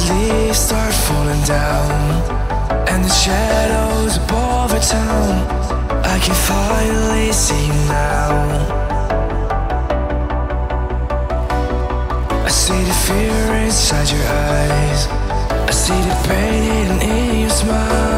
leaves start falling down, and the shadows above our town, I can finally see you now. I see the fear inside your eyes, I see the pain hidden in your smile.